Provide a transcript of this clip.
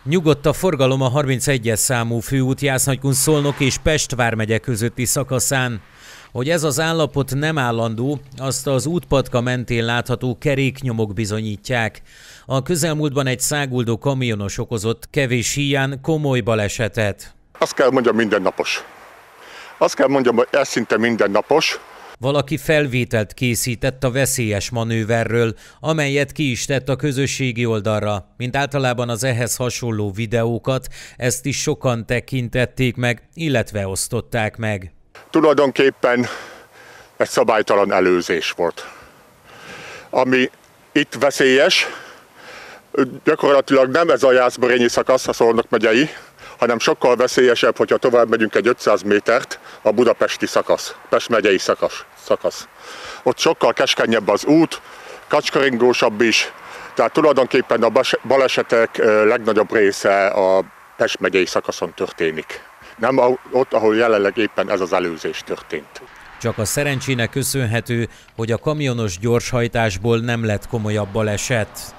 Nyugodt a forgalom a 31-es számú főút Jász-Nagykun-Szolnok és Pest vármegye közötti szakaszán. Hogy ez az állapot nem állandó, azt az útpatka mentén látható keréknyomok bizonyítják. A közelmúltban egy száguldó kamionos okozott kevés híján komoly balesetet. Azt kell mondjam, mindennapos. Azt kell mondjam, hogy ez szinte mindennapos. Valaki felvételt készített a veszélyes manőverről, amelyet ki is tett a közösségi oldalra. Mint általában az ehhez hasonló videókat, ezt is sokan tekintették meg, illetve osztották meg. Tulajdonképpen egy szabálytalan előzés volt. Ami itt veszélyes, gyakorlatilag nem ez a Jász-Berényi szakasz, a Szolnok megyei, hanem sokkal veszélyesebb, hogyha tovább megyünk egy 500 métert, a budapesti szakasz, Pest megyei szakasz. Ott sokkal keskenyebb az út, kacskaringósabb is, tehát tulajdonképpen a balesetek legnagyobb része a Pest megyei szakaszon történik. Nem ott, ahol jelenleg éppen ez az előzés történt. Csak a szerencsének köszönhető, hogy a kamionos gyorshajtásból nem lett komolyabb baleset.